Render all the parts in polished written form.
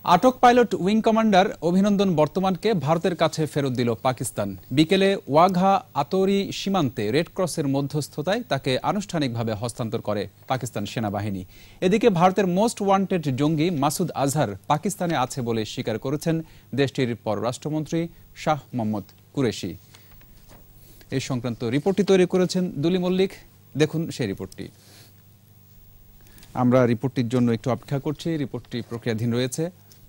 আটক pilot wing commander অভিনন্দন বর্তমানকে ভারতের কাছে ফেরত দিল পাকিস্তান। বিকেলে ওয়াঘা আতরি সীমান্তে রেড ক্রসের মধ্যস্থতায় তাকে আনুষ্ঠানিকভাবে হস্তান্তর করে পাকিস্তান সেনাবাহিনী। এদিকে ভারতের মোস্ট ওয়ান্টেড জঙ্গি মাসুদ আজহার পাকিস্তানে আছে বলে স্বীকার করেছেন দেশটির পররাষ্ট্রমন্ত্রী শাহ মোহাম্মদ কুরেশি। এই সংক্রান্ত রিপোর্টটি তৈরি করেছেন দুলি মল্লিক। দেখুন সেই রিপোর্টটি। আমরা রিপোর্টটির জন্য একটু অপেক্ষা করছি, রিপোর্টটি প্রক্রিয়াধীন রয়েছে।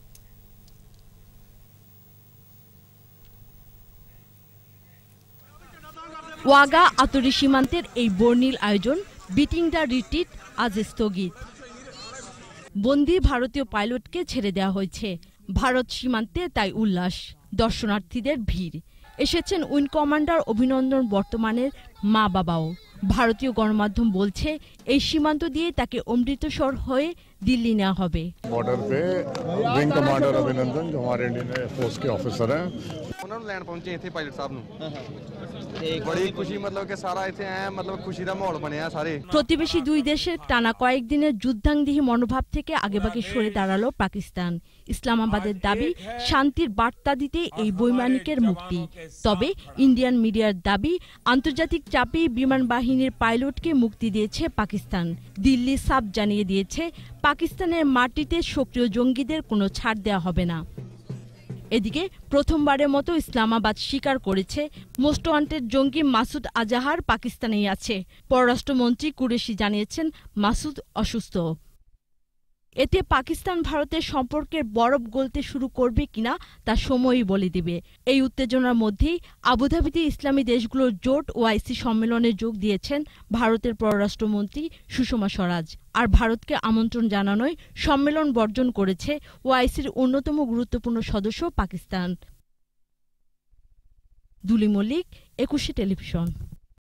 ওয়াঘা আতরি সীমান্তের এই বর্ণিল আয়োজন বিটিং দ্য রিট্রিট আজ স্থগিত। বন্দী ভারতীয় পাইলটকে ছেড়ে দেওয়া হয়েছে। ভারত সীমান্তে তাই উল্লাস, দর্শনার্থীদের ভিড়। এসেছেন উইং কমান্ডার অভিনন্দন বর্তমানের মা বাবাও। ভারতীয় গণমাধ্যম বলছে এই সীমান্ত দিয়ে তাকে অমৃতসর হয়ে दिल्ली ना হবে। बॉर्डर पे विंग कमांडर अभिनंदन जो हमारे इंडियन फोर्स के ऑफिसर हैं ਉਹਨਾਂ ਨੂੰ ਲੈਣ ਪਹੁੰਚੇ ਇੱਥੇ ਪਾਇਲਟ ਸਾਹਿਬ ਨੂੰ ਬੜੀ ਖੁਸ਼ੀ ਮਤਲਬ ਕਿ ਸਾਰਾ ਇੱਥੇ ਆਇਆ ਮਤਲਬ ਖੁਸ਼ੀ ਦਾ ਮਾਹੌਲ ਬਣਿਆ ਸਾਰੇ। প্রতিবেশী দুই দেশের টানা কয়েকদিনের যুদ্ধাঙ্গিহী মনোভাব থেকে আগেভাগে সরে দাঁড়ালো পাকিস্তান। ইসলামাবাদের দাবি শান্তির বার্তা দিতে এই বৈমানিকের মুক্তি। তবে ইন্ডিয়ান মিডিয়ার দাবি আন্তর্জাতিক চাপে বিমান বাহিনীর পাইলটকে মুক্তি দিয়েছে পাকিস্তান। দিল্লি সাফ জানিয়ে দিয়েছে পাকিস্তানের মাটিতে সক্রিয় জঙ্গিদের কোনো ছাড় দেওয়া হবে না। এদিকে প্রথমবারের মতো ইসলামাবাদ স্বীকার করেছে মোস্ট ওয়ান্টেড জঙ্গি মাসুদ আজাহার পাকিস্তানেই আছে। পররাষ্ট্রমন্ত্রী কুরেশি জানিয়েছেন মাসুদ অসুস্থ। এতে পাকিস্তান ভারতের সম্পর্কের বরফ গলতে শুরু করবে কিনা তা সময়ই বলে দিবে। এই উত্তেজনার মধ্যেই আবুধাবিতে ইসলামী দেশগুলোর জোট ওআইসি সম্মেলনে যোগ দিয়েছেন ভারতের পররাষ্ট্রমন্ত্রী সুষমা স্বরাজ। আর ভারতকে আমন্ত্রণ জানানোয় সম্মেলন বর্জন করেছে ওআইসির অন্যতম গুরুত্বপূর্ণ সদস্য পাকিস্তান। দুলি মল্লিক, 21 টেলিভিশন।